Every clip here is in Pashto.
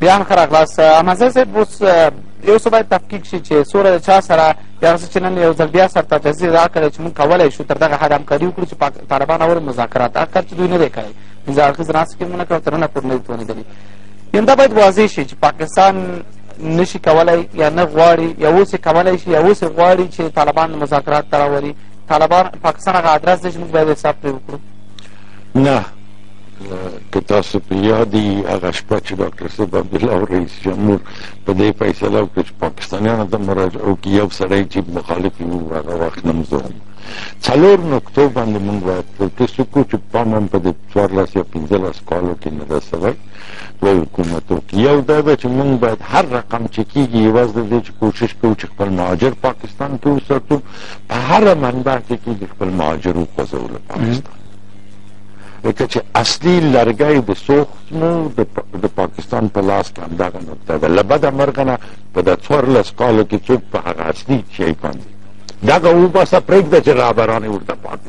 بیان ښه راغلاست. احمدزی صاحب اوس یو څه باید تحقیق شي چې څومره د چا سره یا څه چې نن یو ځل بیا سرته تجزیه دا کړی چې موږ کولی شو تر دغه حد همکاري وکړو چې طالبان اول مذاکرات هغه کار چې دوی نه دی کړی پنځه اړخیز ناستې کې مو نه کړی تر ننه پورې نه دي توانېدلي. یعنې دا باید واضح شي چې پاکستان نشي کولی یا نه غواړي یا اوس یې کولی شي یا اوس یې غواړي چې طالبان مذاکرات ته راولي. طالبان پاکستان هغه ادرس دی چې موږ باید حساب پرې وکړو. نه که تاسو په یاد وي هغه شپه چې ډاکټر صاحب عبدالله رئیس جمهور په دې فیصله وکړه چې پاکستانیانو ته مراجعه وکړي یو سړی چې مخالف وو هغه وخت نه زه وم. څلور نقطو باندې موږ باید فوکس وکړو چې پام هم په دې 14 یا 15 کالو کې نه ده سوی دوی حکومتو کې. یو دا ده چې موږ باید هر رقم چې کېږي یوازې د دې چې کوشش کوو چې خپل مهاجر پاکستان کې وساتو، په هره منبع کې کېږي خپل مهاجر وخوځوو له پاکستان. لکه چې اصلي لرګی د سوخت مو د پاکستان په لاس کې همدغه نقطه ده. له بده مرغه نه په د 14 کالو کې څوک په هغه اصلي شی باندې دغه وباسه پرېږده چې رهبران یې ورته پاتې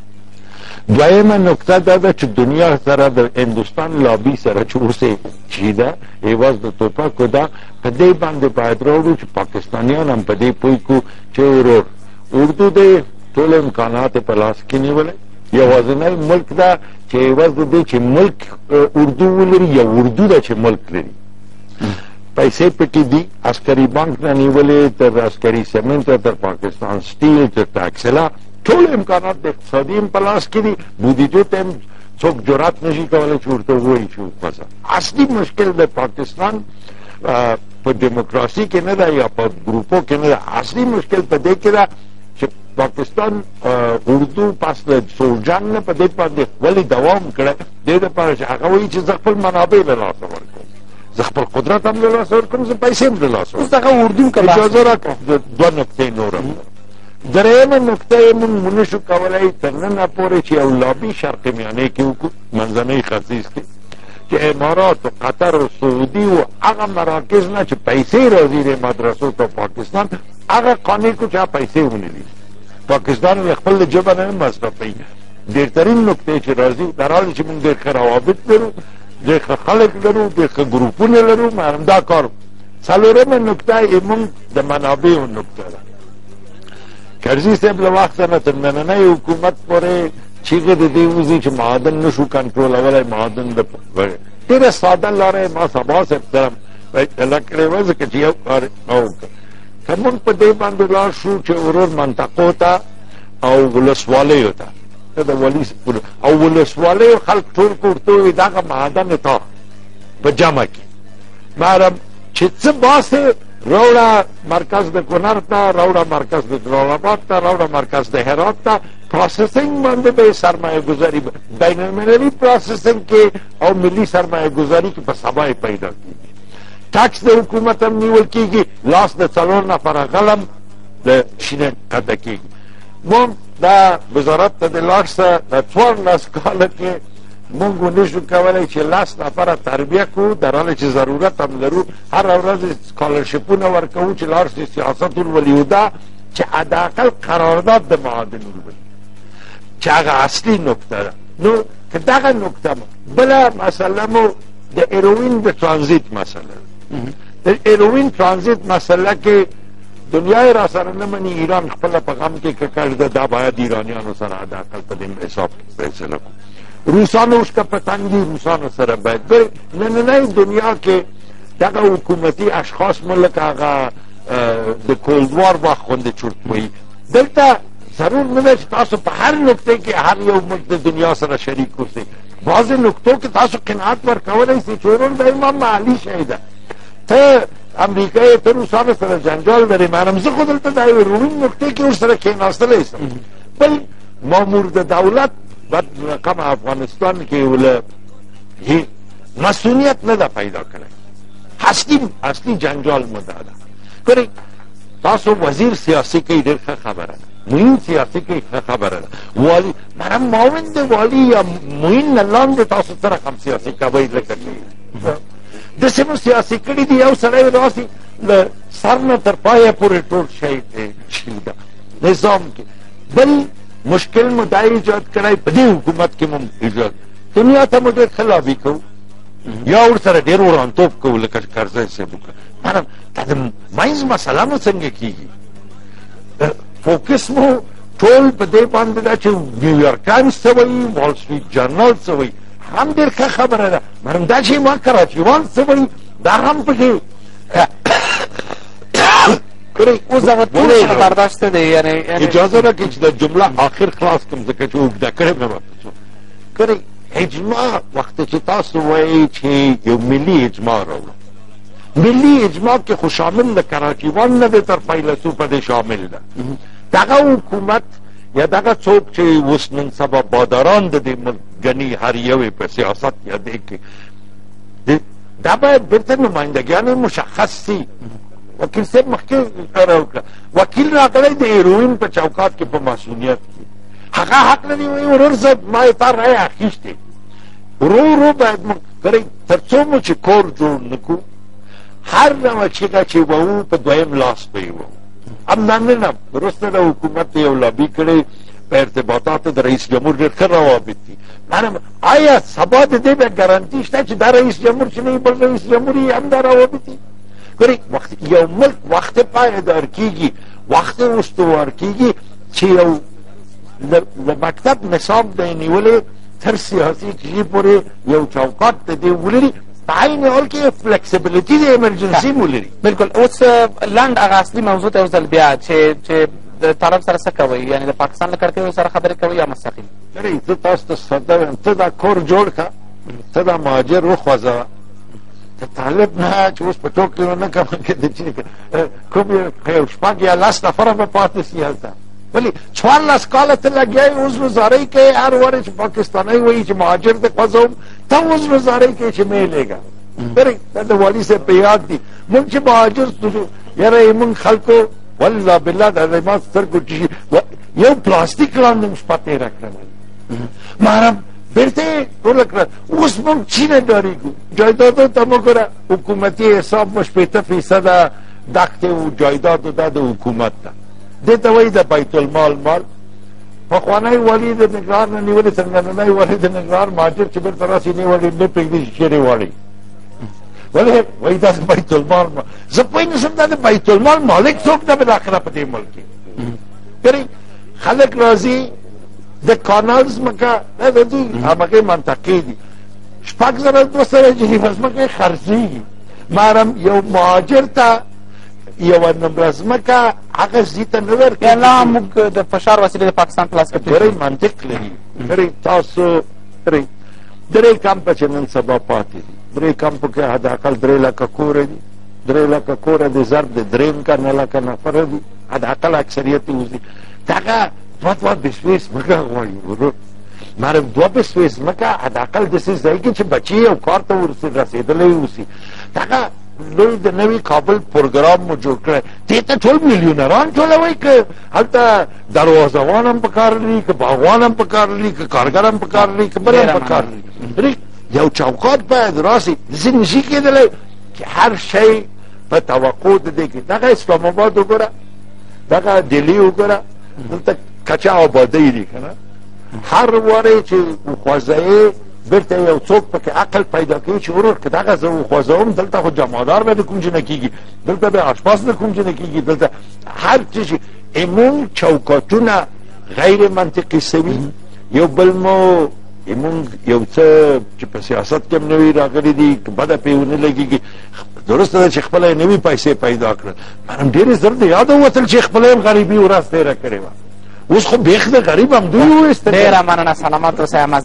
شي. دویمه نقطه دا ده چې دنیا سره د هندوستان لابي سره چې اوس یې چې ده عوض د توپکو ده، په دې باندې باید راوړو چې پاکستانیان هم په دې پوه کړو چې ورور اردو دی ټول امکانات یې په لاس کې نیولی. یوازینی ملک ده چې عوض د دې چې ملک اردو ولري یا اردو ده چې ملک لري. پیسې پکې دي عسکري بانک نه نیولې تر عسکري سمنټ تر پاکستان سټیل تر ټاکسلا ټول امکانات د اقتصادي هم په لاس کې دي. بودیجې ته هم څوک جرات نشي کولی چې ورته ووایي چې وخوځه. اصلي مشکل د پاکستان په ډیموکراسي کې نه ده یا په ګروپو کې نه ده. اصلي مشکل په دې کې ده چې پاکستان اردو پس د سوجان نه په دې باندې ولې دوام کړی دې دپاره چې هغه وایي چې زه خپل منابع له لاسه ورکوم، زه خپل قدرت هم له لاسه ورکوم، زه پیسې هم له لاسه ورکوم. دغه اردو که اجازه راکړه دوه نقطې نور هم. درېیمه نقطه یې موږ ونشو کولی تر ننه پورې چې یو لابي شرق میانې کې وکړو منځنۍ ختیځ کې چې امارات و قطر و سعودي و هغه مراکز نه چې پیسې راځي د مدرسو ته پاکستان هغه قانع کړو چې هغه پیسې ونیلي. پاکستان له خپل جبه نه مصرفوي. ډېرترین نقطې چې راځي در حال چې موږ ډېر ښه روابط لرو، ډېر ښه خلک لرو، ډېر ښه ګروپونه لرو، همدا کار. څلورمه نقطه یې موږ د منابعو نقطه ده. کرزي صاحب له وخته نه تر نننۍ حکومت پورې چیغې د دې وځي چې معادن نشو کنټرولولی. معادن د ډېره ساده لاره ما سبا صاحب سره فیصله کړې وه ځکه چې یو کار وکړه که موږ په دې باندې لاړ شو چې ورور منطقو ته او ولسوالیو ته او ولسوالیو خلک ټول کړو ورته ووایي دغه معادن تا په جمع کې محرم چې څه باسې راوړه مرکز د کونړ ته، راوړه مرکز د جلال آباد ته، راوړه مرکز د هرات ته. پروسسنګ باندې به سرمایه گذاري بین المللي پروسسنګ کې او ملي سرمایه گذاري کې په سبا پیدا کېږي. ټکس د حکومت هم نیول کېږي، لاس د 4 نفره غلم د شینه قطع کېږي. موږ دا وزارت ته د لاړ څه د 14 کاله کې موږ ونشو کولی چې 10 نفره تربیه کړو در حاله چې ضرورت هم لرو. هره ورځ سکالرشپونه ورکوو چې لاړ شي سیاست الولیوده چې حداقل قرارداد د معادن ولولي چې هغه اصلي نکته ده. نو که دغه نکته بله مسله مو د ایروین د ترانزیت مسله د ایروین ترانزیت مسله کې دنیای را سره نه مني. ایران خپله په غم کې ککړ ده، دا باید ایرانیانو سره حداقل په دې حساب کې فیصله کړو. روسانو اوس که پتنګ دي روسانو سره باید نننۍ دنیا کې دغه حکومتي اشخاص ملک هغه د کولدوار وخت غوندې چورت وایي. دلته ضرور نه ده چې تاسو په هر نقطې کې هر یو ملک د دنیا سره شریک اوسئ. بعضې نقطو کې تاسو قناعت ورکولی شئ چې ورور دا امام معلي شی ده، ته امریکا یې ته روسانو سره جنجال لرې. مانم زه خو دلته دا یوې رومین نقطې کې ورسره کېناستلی شم. بل مامور د دولت بد رقم افغانستان کې ول مسئولیت نه ده پیدا کړی. اصلي جنجال مو دا ده. ګورئ تاسو وزیر سیاسي کوي ډېر ښه خبره ده، معین سیاسي کوي ښه خبره ده، والي منم معاون د والي یا معین نه لاندې تاسو څه رقم سیاسي کوئ لکه چې داسې مو سیاسي کړي دي یو سړی داسې له سر نه تر پایه پورې ټول شی ده نظام کې. بل مشکل مو دا ایجاد کړی په دې حکومت کې مو ایجاد دنیا ته مو ډېر ښه لابي کوو یا ورسره ډېر ورانتوب کوو لکه کرزی صاحب وکړه. مانم دا د منځ مسله مو څنګه کېږي؟ فوکس مو ټول په دې باندې ده چې نیویارک ټایمز څه وایي، وال سټریټ جرنل څه وایي، هم ډېر ښه خبره ده. مانم دا چې ما کراچیوان څه وایي دا هم پکې اوس دغه ټول څه برداشت دی. یعنی اجازه راکړئ چې د جمله آخر خلاص کړم ځکه چې اوږده کړې مې ورته کړئ. اجماع وخت چې تاسو وایئ چې یو ملي اجماع راوړو، ملي اجماع کې خو شامل د کراچیوان نه دی تر فیلسوفه دی شامل ده. دغه حکومت یا دغه څوک چې اوس نن سبا باداران د دې ملک ګڼي هر یو په سیاست یا دې کې دا باید بیرته نمایندګیان مشخص سي. وکیل صاحب مخکې اشاره وکړه، وکیل راغلی د هیروین په چوکات کې په ماسونیت کې، هغه حق لري وایي ورور صاحب ما یې تا رایه اخیستې. ورو ورو باید موږ ګورئ تر څو مو چې کور جوړ نه کړو هر ډول چیغه چې وو په دویم لاس به یې وو. همدانه وروسته د حکومت یو لابي کړی په ارتباطاتو د رئیس جمهور ډېر ښه روابط دي. آیا سبا د دې به ګارانټي شته چې دا رئیس جمهور چې نه وي بل رئیس جمهور یې هم دا روابط دي؟ ګورئ یو ملک وخت پایدار کېږي، وخت استوار کېږي چې یو د مکتب نصاب دی نیولې تر سیاسي کښې پورې یو چوکاټ د دې ولري، په عین حال کې فلیکسیبلیټي د ایمرجنسي مو لري. بلکل. اوس لنډ هغه اصلي موضوع ته یو ځل بیا چې د طرف سره څه کوئ، یعنې د پاکستان له کړکیو سره خبرې کوئ یا مستقیم؟ ګورئ زه تاسو ته ساده وایم، ته دا کور جوړ کړه، ته دا مهاجر وخوځوه، د طالب نه چې اوس په ټوکې ونه کوم کې د چې کوم یو شپږ یا لس نفره به پاتې سي هلته. ولې 14 کاله ته لګیا یې اوس وزارۍ کوې هر وارې چې پاکستانی وایي چې مهاجر دې خوځوم ته اوس وزارۍ کوې چې مې لېږه. ګورئ دا د والي صاحب په یاد دي موږ چې مهاجر شو یاره یې موږ خلکو والله بالله د ما سترګو ټیشي یو پلاستیک لاندې موږ شپه تېره کړله محرم بیرته یې ټوله کړه. اوس موږ چینه ډارېږو. جایدادو ته مو ګوره حکومتي حساب مو 80% دښتې و جایدادو دا د حکومت ده، دې ته وایي د بیت المال مال. پخوانی والي د ننګرهار نه نیولې تر نننی والي د ننګرهار مهاجر چې بیرته راسي نه ولې نه پرېږدي چې چېرې واړئ. ولې وایي دا د بیت المال مال. زه پوه نه شم دا د بیت المال مالک څوک ده بالاخره په دې ملک کې. ګورئ خلک راځي د کانال ځمکه دا د دوی همغې منطقې دي 6200 جریبه ځمکه یې خرڅېږي. محرم یو مهاجر ته یوه نمره ځمکه هغه ځي ته نه ورکوي. لا موږ د فشار وسیلې د پاکستان په لاس کې ګورئ منطق لري. ګورئ تاسو ګورئ درې کمپه چې نن سبا پاتې دي، درې کمپو کې حداقل 3 لکه کوره دي، 3 لکه کوره د ضرب د درېیم که 9 لکه نفره دي، حداقل اکثریت یې اوسي. دغه دوه بسوې ځمکه غواړي ورور محرم، 2 بسوې ځمکه حداقل داسې ځای کې چې بچي یو کار ته رسېدلی اوسي. دغه لوی د نوي کابل پروګرام مو جوړ کړی، دې ته ټول میلیونران ټولوئ که هلته دروازهوان هم په کار لري که باغوان هم په کار لري که کارګر هم په کار لري که بل هم په کار لري. یو چوکاټ باید راسي، داسې نشي کېدلی چې هر شی په توقع د دې کې. دغه اسلام آباد وګوره، دغه ډیلي وګوره، دلته کچه آبادۍ دي که نه، هر وارې چې وخوځوې بیرته یو څوک پکې عقل پیدا کوي چې ورور که دغه زه وخوځوم دلته خو جمعدار به د کوم ځای نه کېږي، دلته به اشپز د کوم ځای نه کېږي، دلته هر څه چې ایمون چوکاټونه غیر منطقي سوي. یو بل مو ایمون یو څه چې په سیاست کې هم نوي راغلي دي که بده پرې ونه لګېږي. درسته ده چې خپله یې نوي پیسې پیدا کړل. مانم ډېرې زر د یاده ووتل چې خپله یې غریبي ورځ تېره کړې وه، اوس خو بیخ د غریب همدوی وایستل. ډېره مننه، سلامت اوسئ.